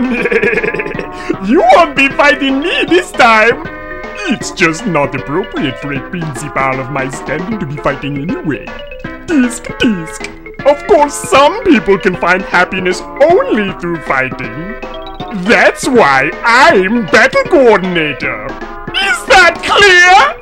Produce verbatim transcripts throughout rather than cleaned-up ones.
You won't be fighting me this time! It's just not appropriate for a principal of my standing to be fighting anyway. Disc, disc. Of course, some people can find happiness only through fighting. That's why I'm Battle Coordinator. Is that clear?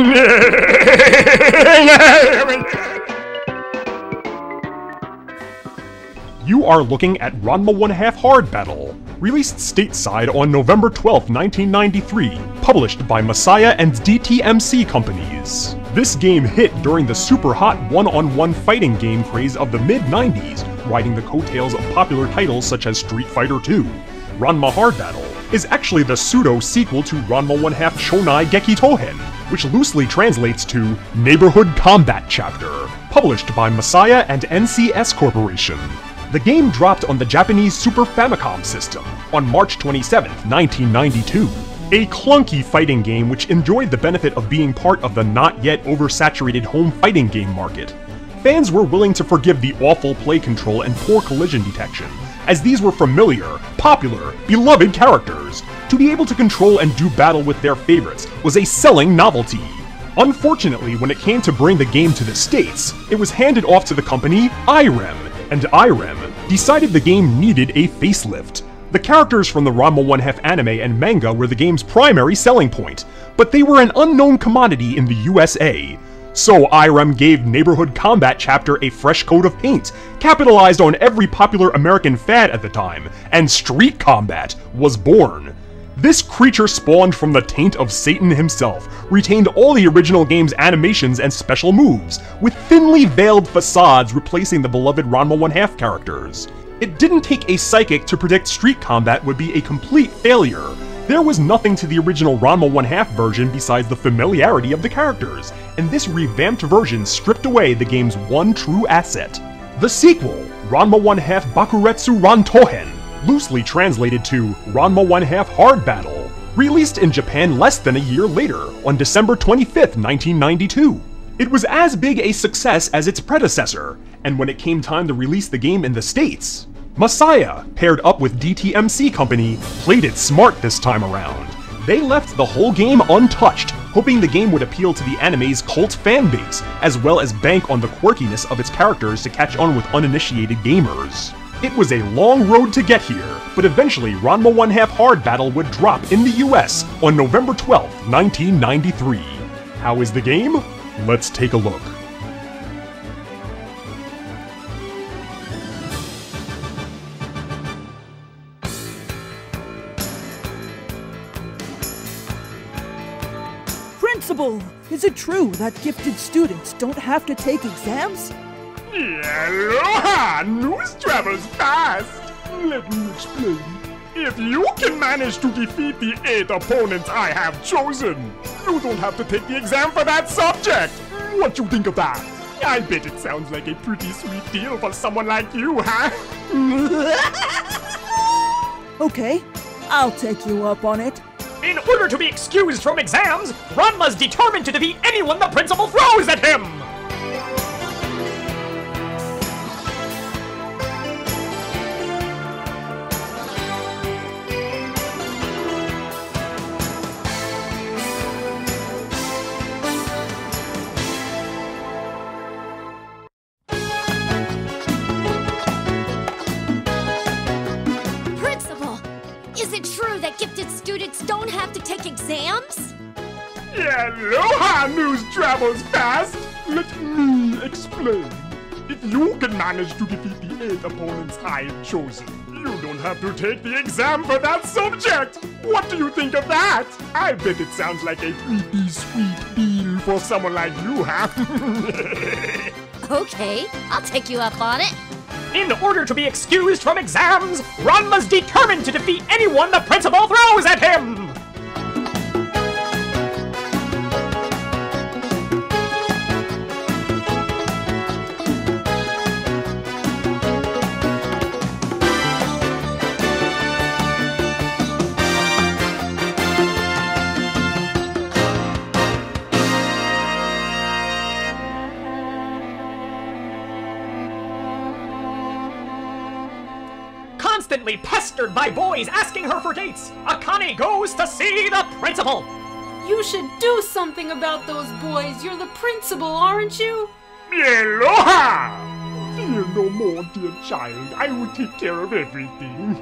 You are looking at Ranma one half Hard Battle, released stateside on November twelfth, nineteen ninety-three, published by Messiah and D T M C Companies. This game hit during the super hot one-on-one fighting game craze of the mid nineties, riding the coattails of popular titles such as Street Fighter two. Ranma Hard Battle is actually the pseudo-sequel to Ranma one half Shonai Geki Tohen, which loosely translates to Neighborhood Combat Chapter, published by Messiah and N C S Corporation. The game dropped on the Japanese Super Famicom system on March twenty-seventh, nineteen ninety-two. A clunky fighting game which enjoyed the benefit of being part of the not yet oversaturated home fighting game market. Fans were willing to forgive the awful play control and poor collision detection, as these were familiar, popular, beloved characters. To be able to control and do battle with their favorites was a selling novelty. Unfortunately, when it came to bring the game to the States, it was handed off to the company I R E M, and I R E M decided the game needed a facelift. The characters from the Ranma one half anime and manga were the game's primary selling point, but they were an unknown commodity in the U S A. So I R E M gave Neighborhood Combat Chapter a fresh coat of paint, capitalized on every popular American fad at the time, and Street Combat was born. This creature spawned from the taint of Satan himself, retained all the original game's animations and special moves, with thinly veiled facades replacing the beloved Ranma one half characters. It didn't take a psychic to predict Street Combat would be a complete failure. There was nothing to the original Ranma one half version besides the familiarity of the characters, and this revamped version stripped away the game's one true asset. The sequel, Ranma one half Bakuretsu Ran Tohen, loosely translated to Ranma one half Hard Battle, released in Japan less than a year later, on December twenty-fifth, nineteen ninety-two. It was as big a success as its predecessor, and when it came time to release the game in the States, Messiah, paired up with D T M C Company, played it smart this time around. They left the whole game untouched, hoping the game would appeal to the anime's cult fanbase, as well as bank on the quirkiness of its characters to catch on with uninitiated gamers. It was a long road to get here, but eventually Ranma one half Hard Battle would drop in the U S on November twelfth, nineteen ninety-three. How is the game? Let's take a look. Principal, is it true that gifted students don't have to take exams? Aloha! News travels fast! Let me explain. If you can manage to defeat the eight opponents I have chosen, you don't have to take the exam for that subject! What you think of that? I bet it sounds like a pretty sweet deal for someone like you, huh? Okay, I'll take you up on it. In order to be excused from exams, Ranma's determined to defeat anyone the principal throws at him! Don't have to take exams? Aloha! News travels fast! Let me explain. If you can manage to defeat the eight opponents I've chosen, you don't have to take the exam for that subject! What do you think of that? I bet it sounds like a pretty sweet deal for someone like you, huh? Okay, I'll take you up on it. In order to be excused from exams, Ranma's determined to defeat anyone the principal throws at him! constantly pestered by boys asking her for dates, Akane goes to see the principal. You should do something about those boys. You're the principal, aren't you? Aloha! Fear no more, dear child. I will take care of everything.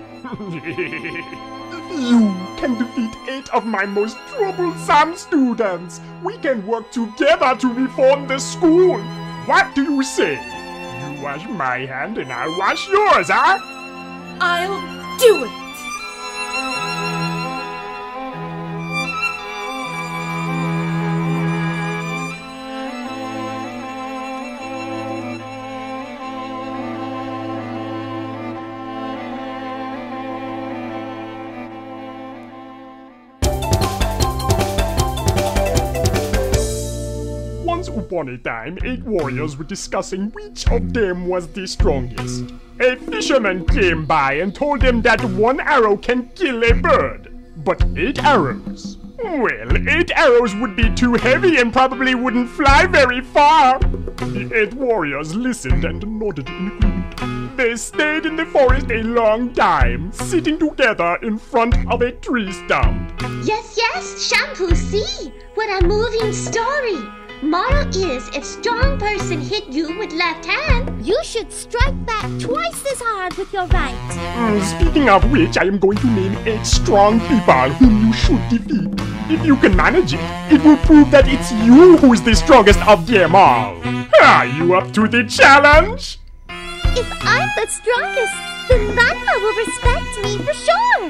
If you can defeat eight of my most troublesome students, we can work together to reform the school. What do you say? You wash my hand and I wash yours, huh? I'll do it. Once upon a time, eight warriors were discussing which of them was the strongest. A fisherman came by and told them that one arrow can kill a bird. But eight arrows? Well, eight arrows would be too heavy and probably wouldn't fly very far. The eight warriors listened and nodded in agreement. They stayed in the forest a long time, sitting together in front of a tree stump. Yes, yes, Shampoo, see? What a moving story. Moral is, if strong person hit you with left hand, You should strike back twice as hard with your right. Mm, speaking of which, I am going to name eight strong people whom you should defeat. If you can manage it, it will prove that it's you who is the strongest of them all. Are you up to the challenge? If I'm the strongest, then Ranma will respect me for sure.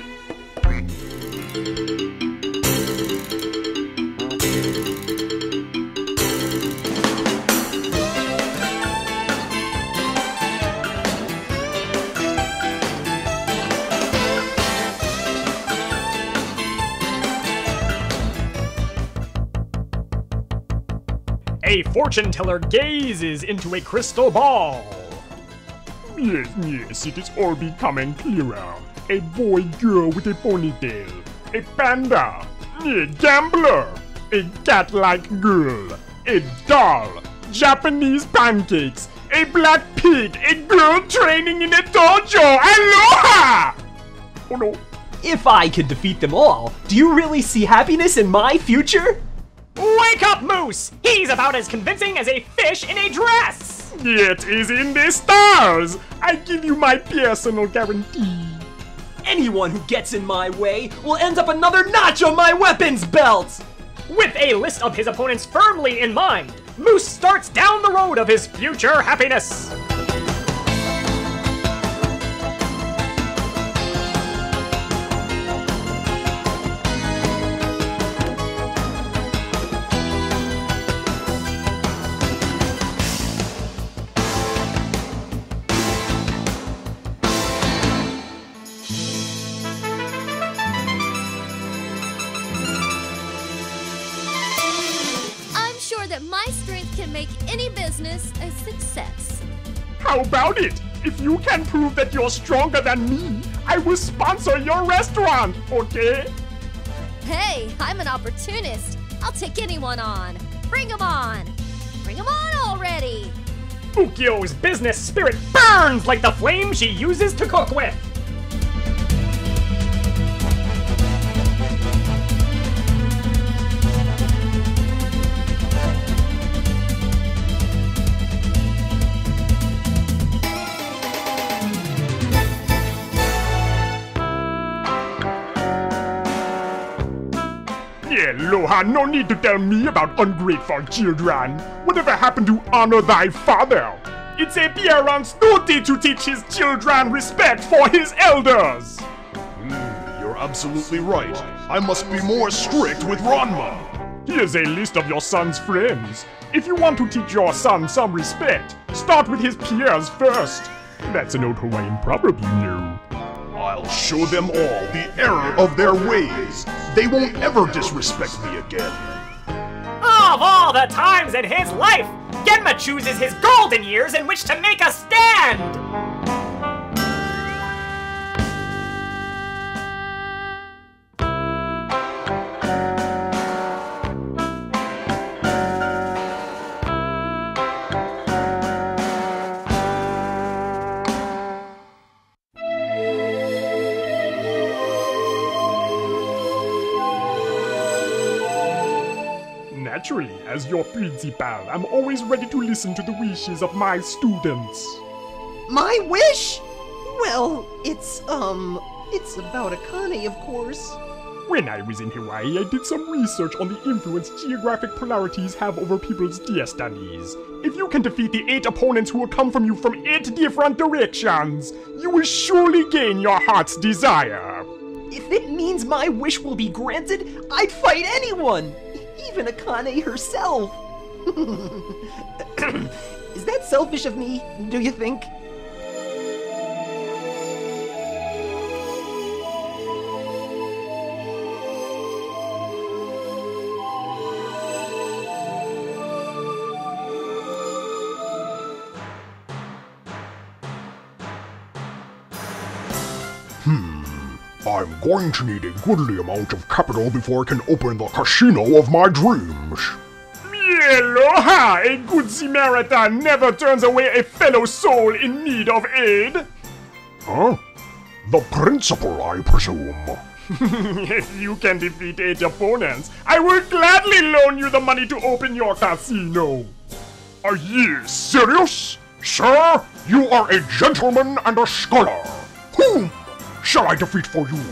A fortune teller gazes into a crystal ball. Yes, yes, it is all becoming clearer. A boy girl with a ponytail. A panda. A gambler. A cat-like girl. A doll. Japanese pancakes. A black pig. A girl training in a dojo. Aloha! Oh no. If I could defeat them all, do you really see happiness in my future? Wake up, Moose! He's about as convincing as a fish in a dress! It is in the stars! I give you my personal guarantee. Anyone who gets in my way will end up another notch on my weapons belt! With a list of his opponents firmly in mind, Moose starts down the road of his future happiness. That my strength can make any business a success. How about it? If you can prove that you're stronger than me, I will sponsor your restaurant, okay? Hey, I'm an opportunist. I'll take anyone on. Bring 'em on. Bring 'em on already. Ukyo's business spirit burns like the flame she uses to cook with. Aloha, no need to tell me about ungrateful children. Whatever happened to honor thy father? It's a parent's duty to teach his children respect for his elders. Mm, you're absolutely right. I must be more strict with Ranma. Here's a list of your son's friends. If you want to teach your son some respect, start with his peers first. That's an old Hawaiian proverb, you know. I'll show them all the error of their ways. They won't ever disrespect me again. Of all the times in his life, Genma chooses his golden years in which to make a stand! Naturally, as your principal, I'm always ready to listen to the wishes of my students. My wish? Well, it's, um, it's about Akane, of course. When I was in Hawaii, I did some research on the influence geographic polarities have over people's destinies. If you can defeat the eight opponents who will come from you from eight different directions, you will surely gain your heart's desire. If it means my wish will be granted, I'd fight anyone! Even Akane herself! Is that selfish of me, do you think? I'm going to need a goodly amount of capital before I can open the casino of my dreams. Aloha! A good Samaritan never turns away a fellow soul in need of aid. Huh? The principal, I presume. If you can defeat eight opponents, I will gladly loan you the money to open your casino. Are you serious? Sir, you are a gentleman and a scholar. Whom shall I defeat for you?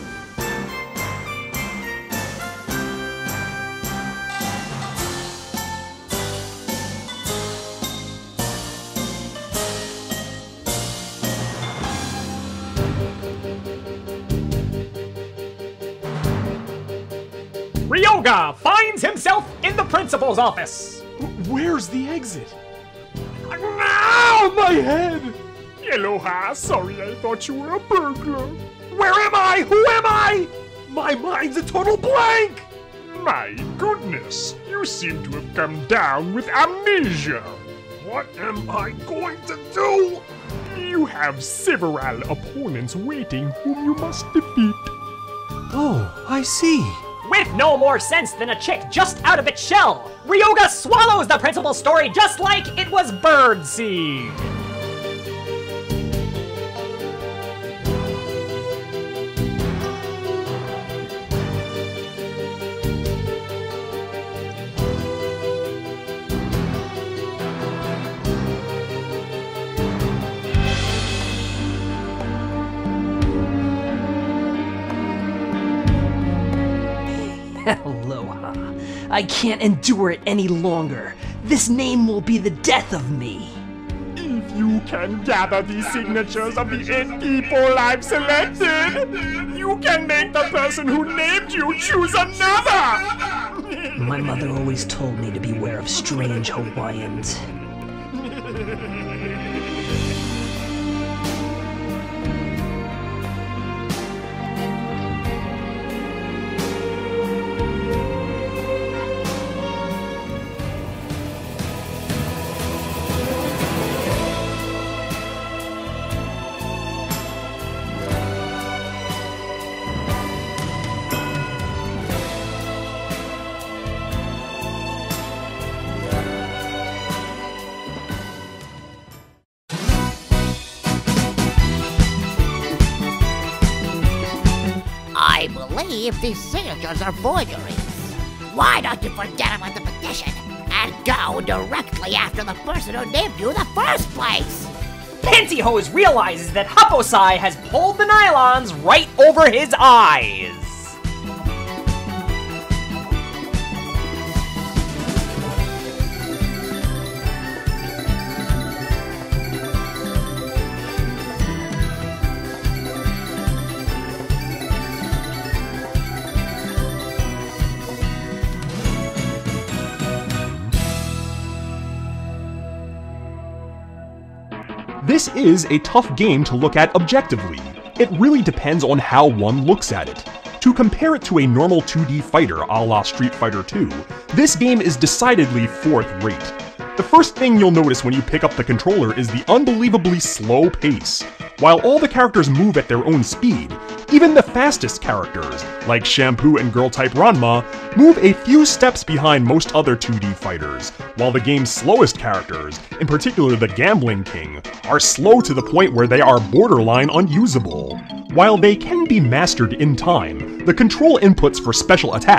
Ryoga finds himself in the principal's office. Where's the exit? Ow, my head! Aloha, sorry, I thought you were a burglar. Where am I? Who am I? My mind's a total blank! My goodness, you seem to have come down with amnesia. What am I going to do? You have several opponents waiting whom you must defeat. Oh, I see. With no more sense than a chick just out of its shell, Ryoga swallows the principal's story just like it was birdseed. Aloha. I can't endure it any longer. This name will be the death of me. If you can gather the signatures of the eight people I've selected, you can make the person who named you choose another! My mother always told me to beware of strange Hawaiians. I believe these signatures are forgeries. Why don't you forget about the petition and go directly after the person who named you in the first place? Pantyhose realizes that Happosai has pulled the nylons right over his eyes. This is a tough game to look at objectively. It really depends on how one looks at it. To compare it to a normal two D fighter a la Street Fighter two, this game is decidedly fourth rate. The first thing you'll notice when you pick up the controller is the unbelievably slow pace. While all the characters move at their own speed, even the fastest characters, like Shampoo and Girl-type Ranma, move a few steps behind most other two D fighters, while the game's slowest characters, in particular the Gambling King, are slow to the point where they are borderline unusable. While they can be mastered in time, the control inputs for special attacks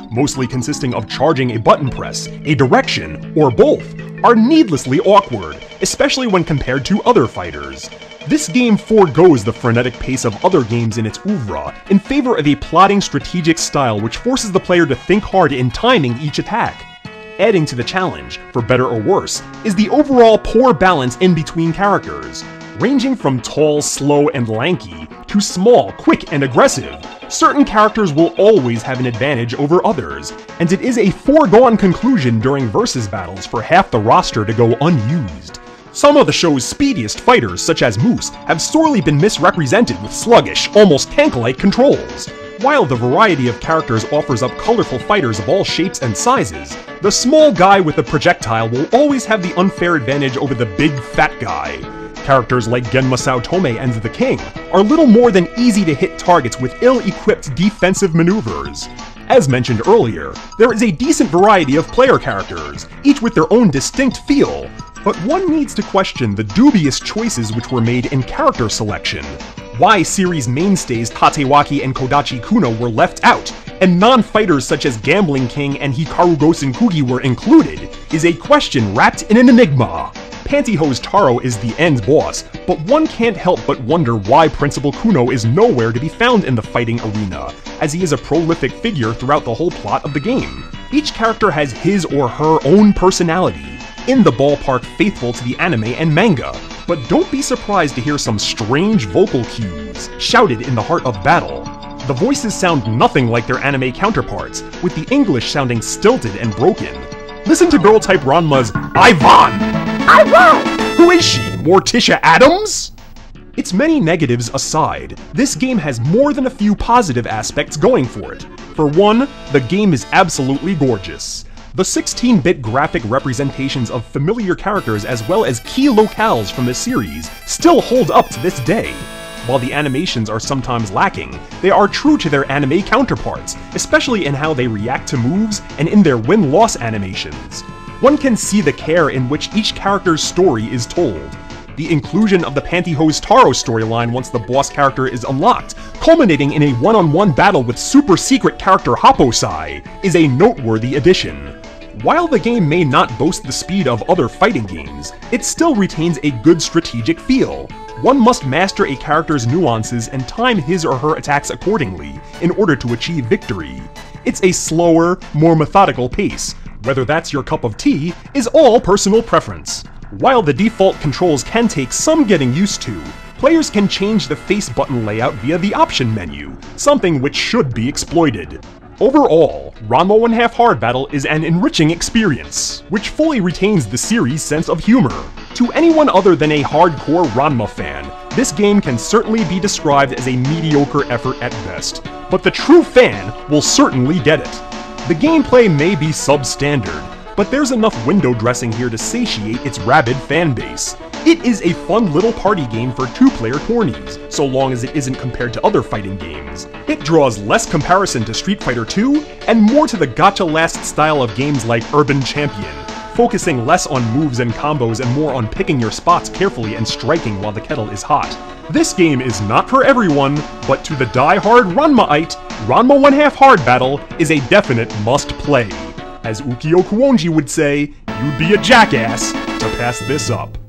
mostly consisting of charging a button press, a direction, or both, are needlessly awkward, especially when compared to other fighters. This game foregoes the frenetic pace of other games in its oeuvre in favor of a plotting strategic style which forces the player to think hard in timing each attack. Adding to the challenge, for better or worse, is the overall poor balance in between characters. Ranging from tall, slow, and lanky, to small, quick, and aggressive, certain characters will always have an advantage over others, and it is a foregone conclusion during versus battles for half the roster to go unused. Some of the show's speediest fighters, such as Moose, have sorely been misrepresented with sluggish, almost tank-like controls. While the variety of characters offers up colorful fighters of all shapes and sizes, the small guy with a projectile will always have the unfair advantage over the big, fat guy. Characters like Genma Saotome and the King are little more than easy-to-hit targets with ill-equipped defensive maneuvers. As mentioned earlier, there is a decent variety of player characters, each with their own distinct feel, but one needs to question the dubious choices which were made in character selection. Why series mainstays Tatewaki and Kodachi Kuno were left out, and non-fighters such as Gambling King and Hikaru Gosen Kugi were included, is a question wrapped in an enigma. Pantyhose Taro is the end boss, but one can't help but wonder why Principal Kuno is nowhere to be found in the fighting arena, as he is a prolific figure throughout the whole plot of the game. Each character has his or her own personality, in the ballpark faithful to the anime and manga, but don't be surprised to hear some strange vocal cues, shouted in the heart of battle. The voices sound nothing like their anime counterparts, with the English sounding stilted and broken. Listen to girl type Ranma's Ivan! Ivan! Who is she, Morticia Adams? Its many negatives aside, this game has more than a few positive aspects going for it. For one, the game is absolutely gorgeous. The sixteen bit graphic representations of familiar characters as well as key locales from the series still hold up to this day. While the animations are sometimes lacking, they are true to their anime counterparts, especially in how they react to moves and in their win-loss animations. One can see the care in which each character's story is told. The inclusion of the Pantyhose Taro storyline once the boss character is unlocked, culminating in a one-on-one battle with super secret character Happosai, is a noteworthy addition. While the game may not boast the speed of other fighting games, it still retains a good strategic feel. One must master a character's nuances and time his or her attacks accordingly in order to achieve victory. It's a slower, more methodical pace. Whether that's your cup of tea is all personal preference. While the default controls can take some getting used to, players can change the face button layout via the option menu, something which should be exploited. Overall, Ranma one half Hard Battle is an enriching experience, which fully retains the series' sense of humor. To anyone other than a hardcore Ranma fan, this game can certainly be described as a mediocre effort at best, but the true fan will certainly get it. The gameplay may be substandard, but there's enough window dressing here to satiate its rabid fanbase. It is a fun little party game for two-player tourneys, so long as it isn't compared to other fighting games. It draws less comparison to Street Fighter two, and more to the gacha last style of games like Urban Champion, focusing less on moves and combos and more on picking your spots carefully and striking while the kettle is hot. This game is not for everyone, but to the die-hard Ranma-ite, Ranma one half Hard Battle is a definite must-play. As Ukyo Kuonji would say, you'd be a jackass to pass this up.